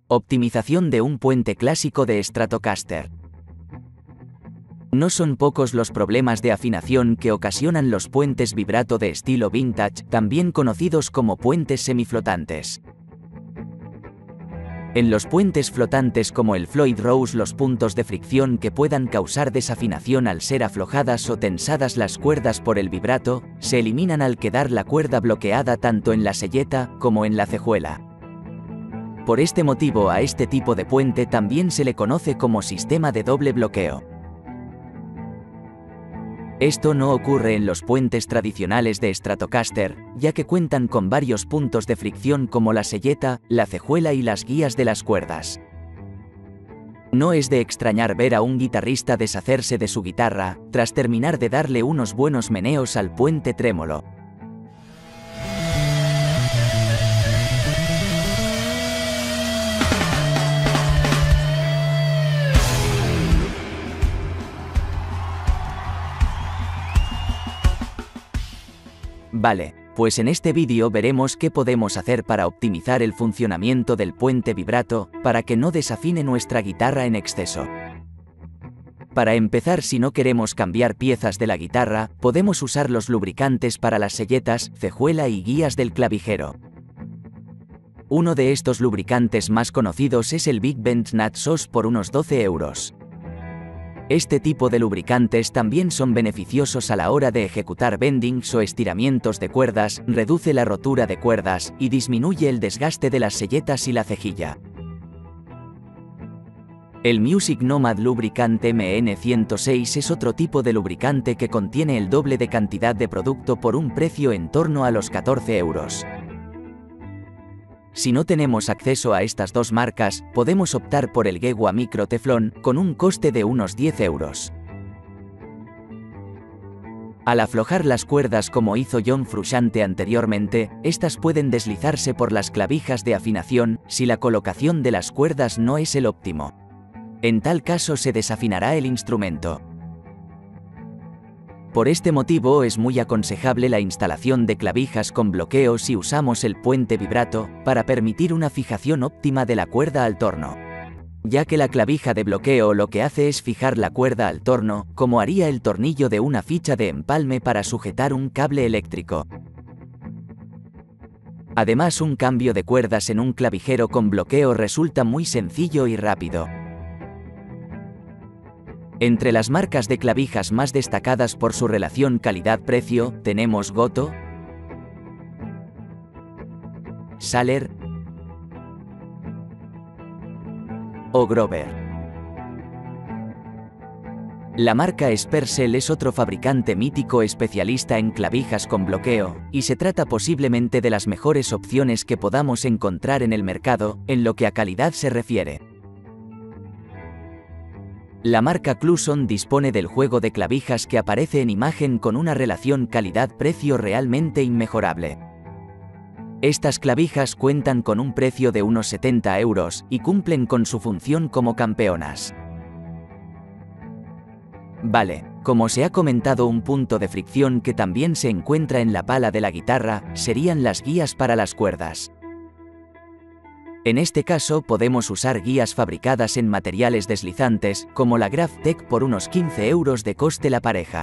Optimización de un puente clásico de Stratocaster. No son pocos los problemas de afinación que ocasionan los puentes vibrato de estilo vintage, también conocidos como puentes semiflotantes. En los puentes flotantes como el Floyd Rose, los puntos de fricción que puedan causar desafinación al ser aflojadas o tensadas las cuerdas por el vibrato, se eliminan al quedar la cuerda bloqueada tanto en la selleta como en la cejuela. Por este motivo a este tipo de puente también se le conoce como sistema de doble bloqueo. Esto no ocurre en los puentes tradicionales de Stratocaster, ya que cuentan con varios puntos de fricción como la selleta, la cejuela y las guías de las cuerdas. No es de extrañar ver a un guitarrista deshacerse de su guitarra, tras terminar de darle unos buenos meneos al puente trémolo. Vale, pues en este vídeo veremos qué podemos hacer para optimizar el funcionamiento del puente vibrato, para que no desafine nuestra guitarra en exceso. Para empezar, si no queremos cambiar piezas de la guitarra, podemos usar los lubricantes para las selletas, cejuela y guías del clavijero. Uno de estos lubricantes más conocidos es el Big Bend Nut Sauce por unos 12 €. Este tipo de lubricantes también son beneficiosos a la hora de ejecutar bendings o estiramientos de cuerdas, reduce la rotura de cuerdas y disminuye el desgaste de las selletas y la cejilla. El Music Nomad Lubricant MN106 es otro tipo de lubricante que contiene el doble de cantidad de producto por un precio en torno a los 14 €. Si no tenemos acceso a estas dos marcas, podemos optar por el Gewa Micro Teflon, con un coste de unos 10 €. Al aflojar las cuerdas como hizo John Frusciante anteriormente, estas pueden deslizarse por las clavijas de afinación, si la colocación de las cuerdas no es el óptimo. En tal caso se desafinará el instrumento. Por este motivo es muy aconsejable la instalación de clavijas con bloqueo si usamos el puente vibrato, para permitir una fijación óptima de la cuerda al torno. Ya que la clavija de bloqueo lo que hace es fijar la cuerda al torno, como haría el tornillo de una ficha de empalme para sujetar un cable eléctrico. Además, un cambio de cuerdas en un clavijero con bloqueo resulta muy sencillo y rápido. Entre las marcas de clavijas más destacadas por su relación calidad-precio, tenemos Goto, Saler o Grover. La marca Spersel es otro fabricante mítico especialista en clavijas con bloqueo, y se trata posiblemente de las mejores opciones que podamos encontrar en el mercado, en lo que a calidad se refiere. La marca Cluson dispone del juego de clavijas que aparece en imagen con una relación calidad-precio realmente inmejorable. Estas clavijas cuentan con un precio de unos 70 € y cumplen con su función como campeonas. Vale, como se ha comentado, un punto de fricción que también se encuentra en la pala de la guitarra serían las guías para las cuerdas. En este caso podemos usar guías fabricadas en materiales deslizantes, como la Graphtec por unos 15 € de coste la pareja.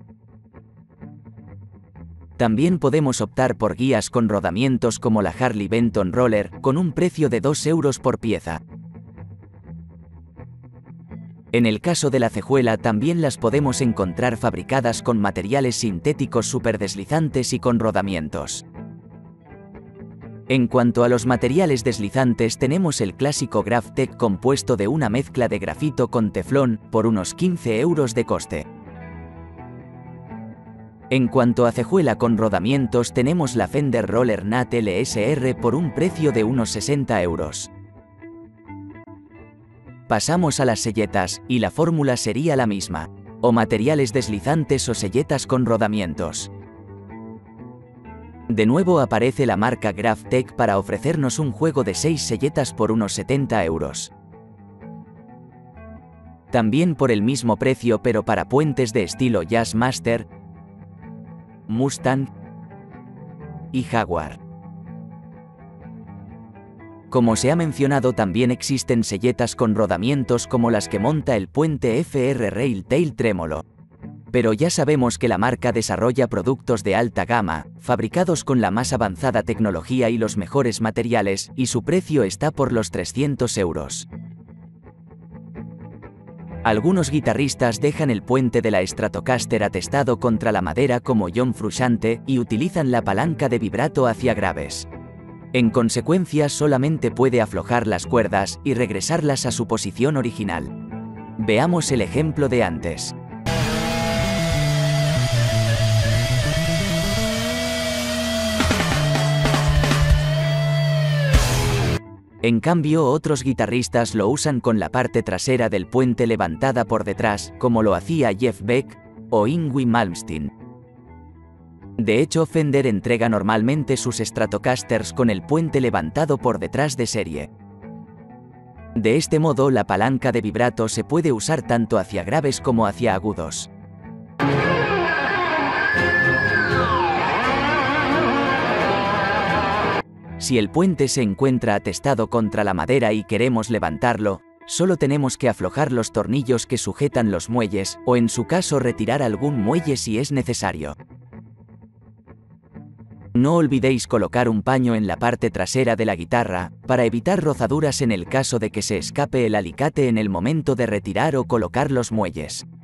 También podemos optar por guías con rodamientos como la Harley Benton Roller, con un precio de 2 € por pieza. En el caso de la cejuela también las podemos encontrar fabricadas con materiales sintéticos superdeslizantes y con rodamientos. En cuanto a los materiales deslizantes, tenemos el clásico Graphtec compuesto de una mezcla de grafito con teflón, por unos 15 € de coste. En cuanto a cejuela con rodamientos, tenemos la Fender Roller Nut LSR por un precio de unos 60 €. Pasamos a las selletas, y la fórmula sería la misma: o materiales deslizantes o selletas con rodamientos. De nuevo aparece la marca Graphtec para ofrecernos un juego de 6 selletas por unos 70 €. También por el mismo precio, pero para puentes de estilo Jazzmaster, Mustang y Jaguar. Como se ha mencionado, también existen selletas con rodamientos como las que monta el puente FR Railtail Trémolo. Pero ya sabemos que la marca desarrolla productos de alta gama, fabricados con la más avanzada tecnología y los mejores materiales, y su precio está por los 300 euros. Algunos guitarristas dejan el puente de la Stratocaster atestado contra la madera como John Frusciante y utilizan la palanca de vibrato hacia graves. En consecuencia, solamente puede aflojar las cuerdas y regresarlas a su posición original. Veamos el ejemplo de antes. En cambio, otros guitarristas lo usan con la parte trasera del puente levantada por detrás, como lo hacía Jeff Beck o Yngwie Malmsteen. De hecho, Fender entrega normalmente sus Stratocasters con el puente levantado por detrás de serie. De este modo, la palanca de vibrato se puede usar tanto hacia graves como hacia agudos. Si el puente se encuentra atestado contra la madera y queremos levantarlo, solo tenemos que aflojar los tornillos que sujetan los muelles, o en su caso retirar algún muelle si es necesario. No olvidéis colocar un paño en la parte trasera de la guitarra, para evitar rozaduras en el caso de que se escape el alicate en el momento de retirar o colocar los muelles.